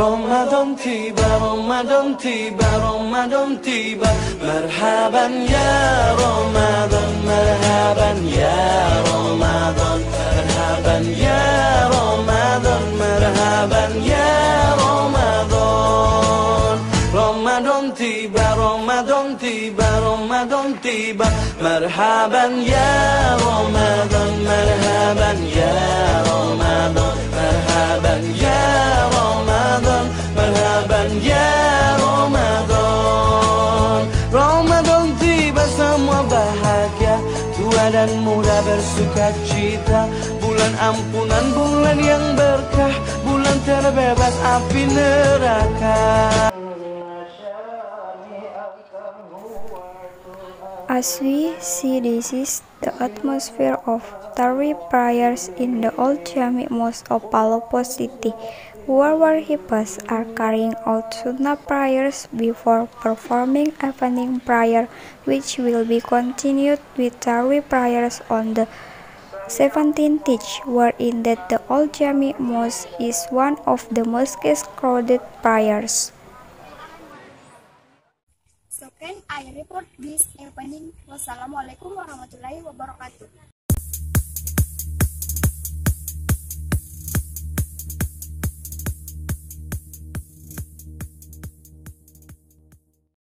Ramadan tiba, Ramadan tiba, Ramadan tiba. Marhaban ya Ramadan, marhaban ya Ramadan, marhaban ya Ramadan, marhaban ya Ramadan. Ramadan tiba, Ramadan tiba, Ramadan tiba. Marhaban ya Ramadan, marhaban ya Ramadan, marhaban ya Ramadan, marhaban ya Ramadan. Ramadan tiba, semua bahagia, tua dan muda bersuka cita. Bulan ampunan, bulan yang berkah, bulan terbebas api neraka. As we see, this is the atmosphere of Tarawih prayers in the Old Jami Mosque of Palopo City, where worshippers are carrying out Sunnah prayers before performing evening prayer, which will be continued with Tarawih prayers on the 17th, wherein that the Old Jami Mosque is one of the most crowded prayers. So can I report this evening? Wassalamualaikum warahmatullahi wabarakatuh.